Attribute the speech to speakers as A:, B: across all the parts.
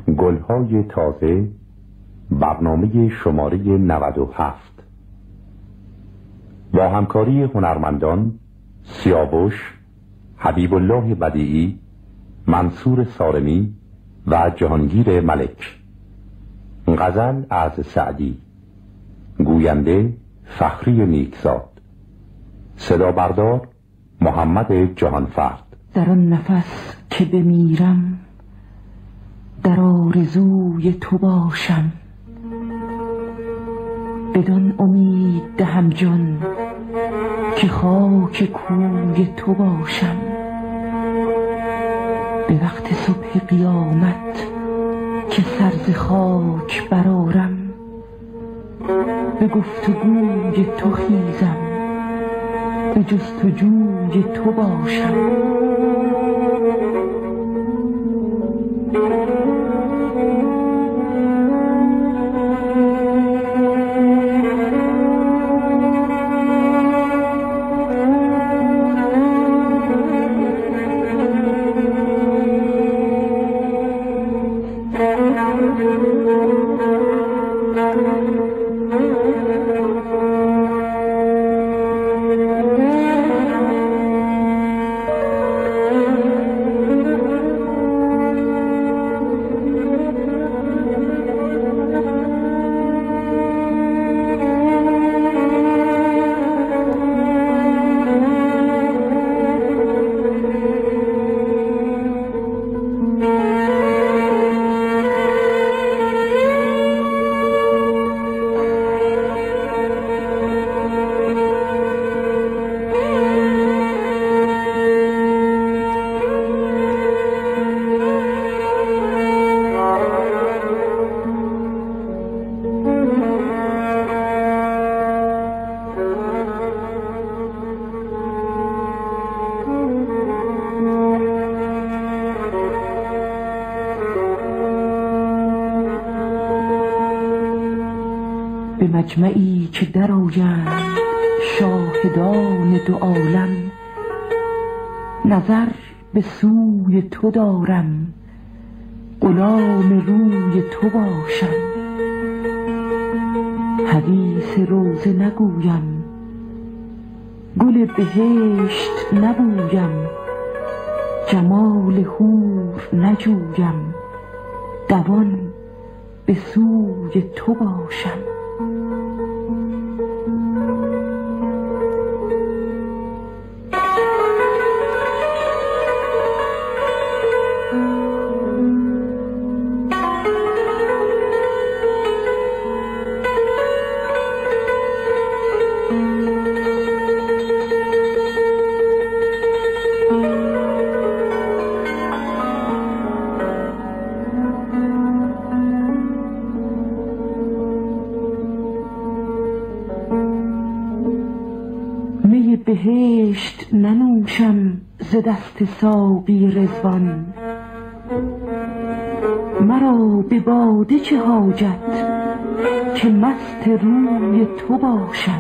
A: گلهای تازه، برنامه شماره 97 با همکاری هنرمندان سیاوش، حبیب الله بدیعی، منصور سارمی و جهانگیر ملک. غزل از سعدی. گوینده فخری نیکزاد. صدا بردار محمد جهانفرد.
B: در آن نفس که بمیرم در آرزوی تو باشم، بدان امید دهم جان که خاک کوی تو باشم. به وقت صبح قیامت که سر ز خاک برآرم، به گفتگوی تو خیزم، به جستجوی تو باشم. به مجمعی که درآیند شاهدان دو عالم، نظر به سوی تو دارم، غلام روی تو باشم. حدیث روضه نگویم، گل بهشت نبویم، جمال حور نجویم، دوان به سوی تو باشم. بهشت ننوشم ز دست ساقی رضوان، مرا به باده چه حاجت که مست روی تو باشم.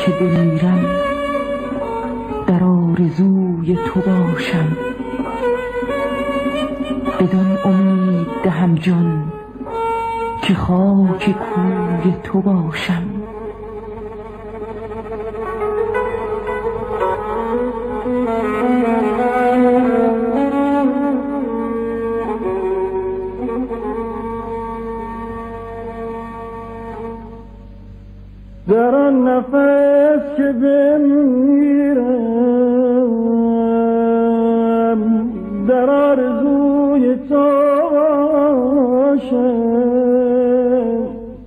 B: که بمیرم در آرزوی تو باشم. بدان امید دهم جان که خاک کوی تو باشم.
C: در آن نفس که بمیرم در آرزوی تو باشم.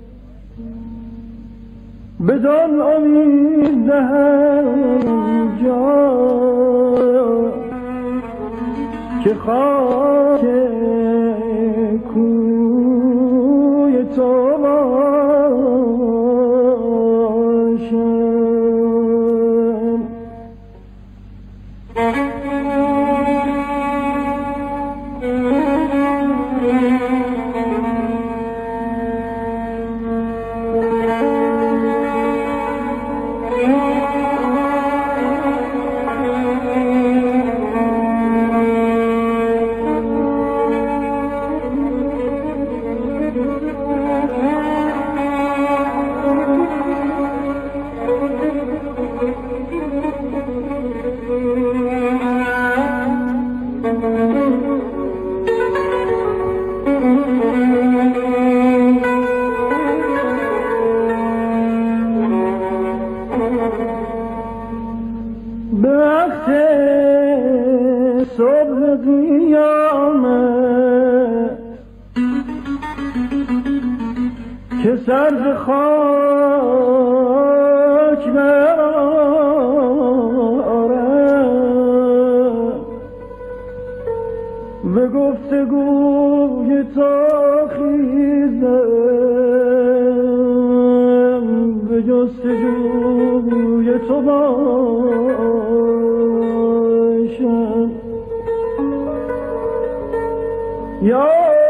C: بدان امید دهم جان که خاک کوی تو صبح قیامت که سر خاک برآرم به گفتگوی تو خیزم به جستجوی تو باشم. یا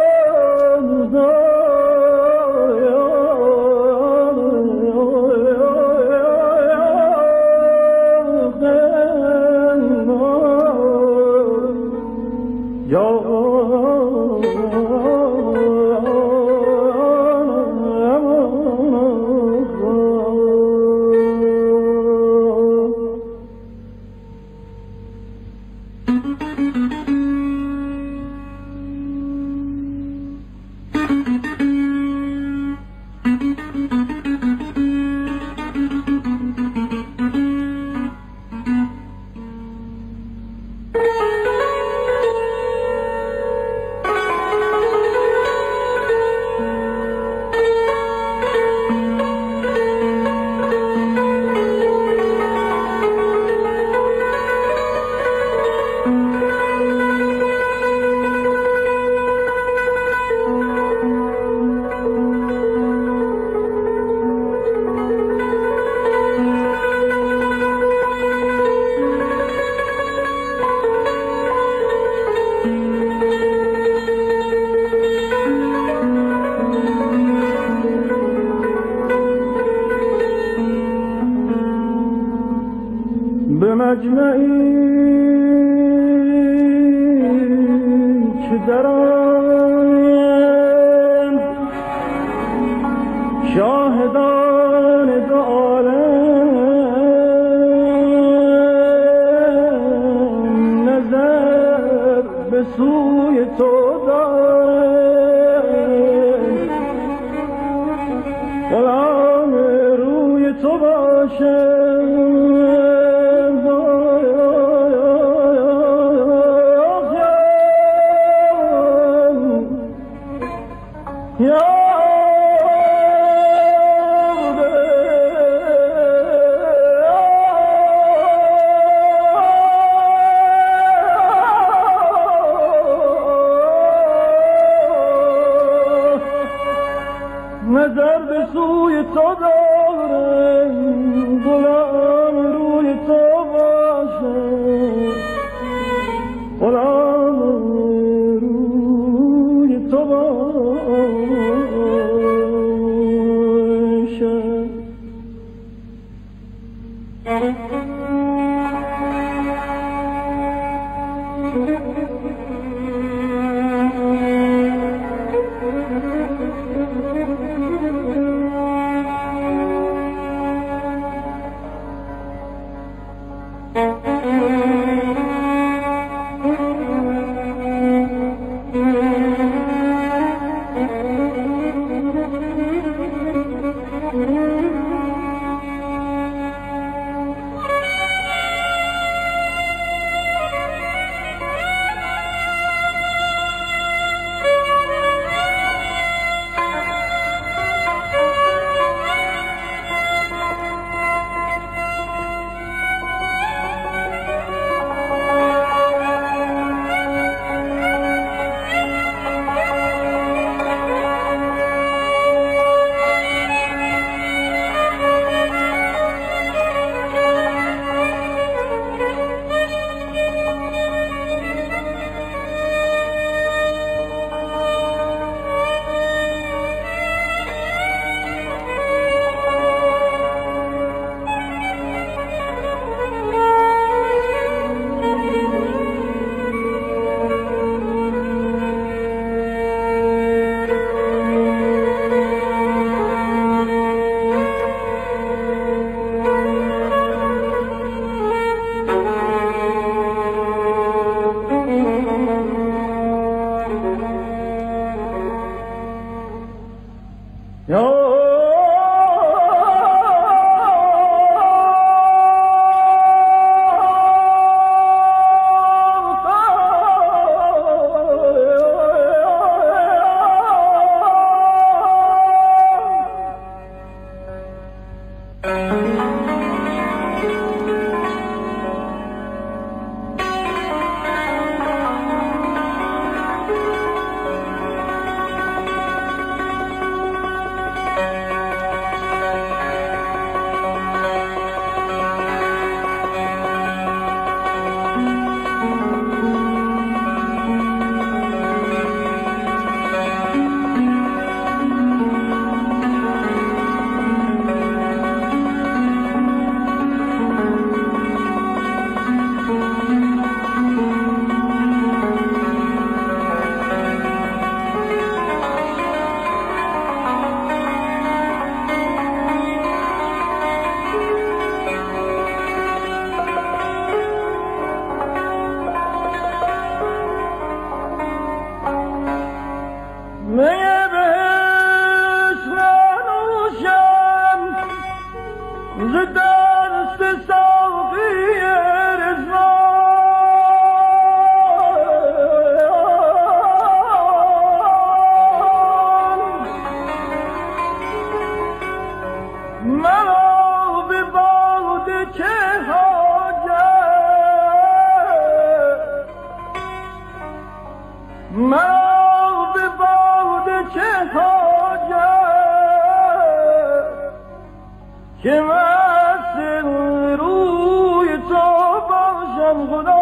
C: به مجمعی که در آن شاهدان دو عالم نظر به سوی تو دارند، غلام روی تو باشم. نظر به سوی تو دارم، غلام روی تو باشم، غلام روی تو باشم. که مست روی تو باشم خدا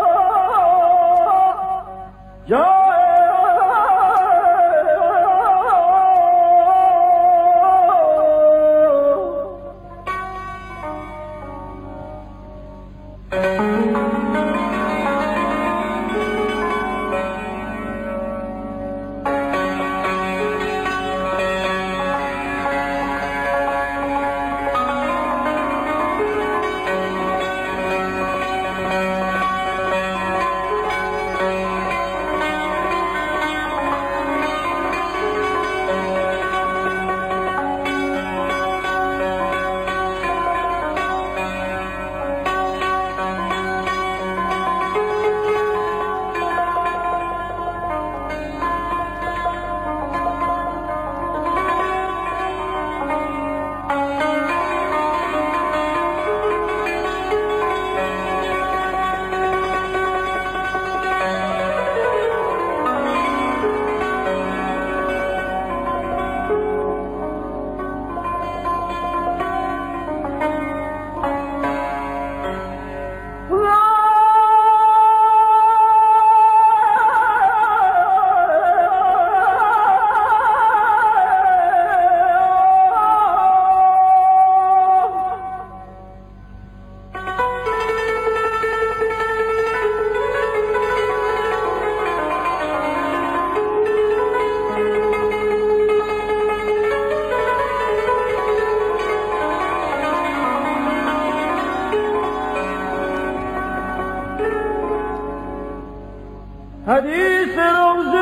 C: حدیث روز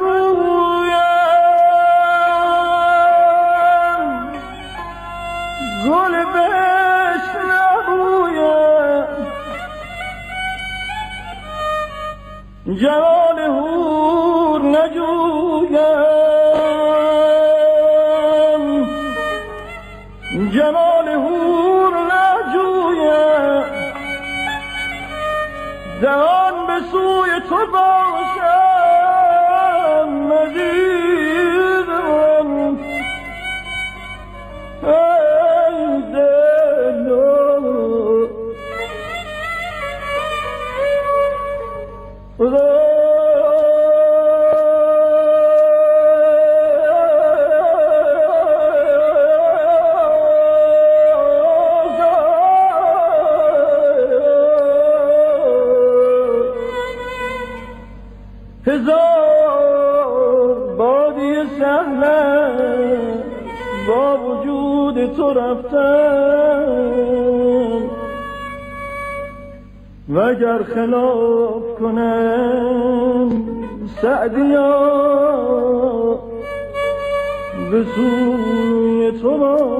C: نگویم گل بهش نبویم جمال حور نجویم جمال حور نجویم دهان به سوی تو باشم مزیدم ای دلو هزار بادی سهلم با وجود تو رفتم وگر خلاف کنم سعدیا به سوی تو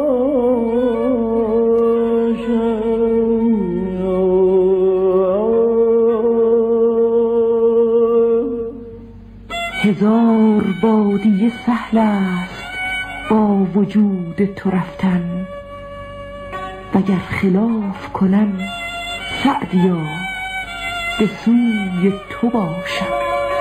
C: باشم.
B: هزار بادیه سهل است با وجود تو رفتن، وگر خلاف کنم سعدیا به سوی تو باشم.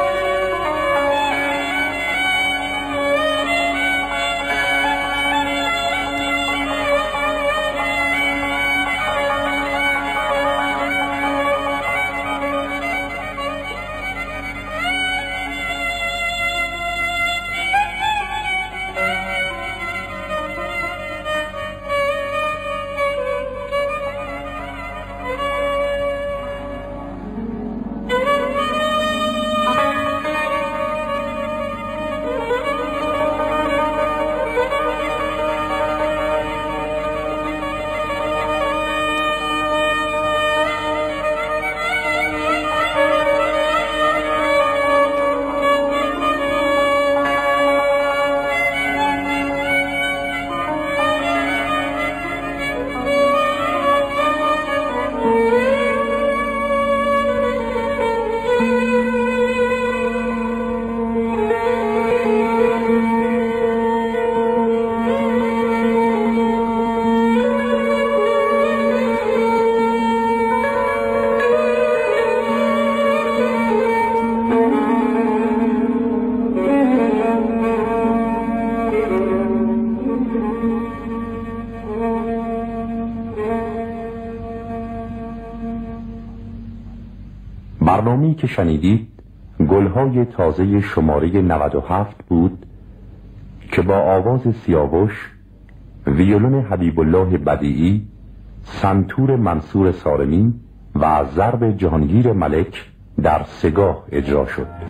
A: برنامه‌ای که شنیدید گلهای تازه شماره 97 بود که با آواز سیاوش، ویولون حبیب الله بدیعی، سنتور منصور سارمی و ضرب جهانگیر ملک در سگاه اجرا شد.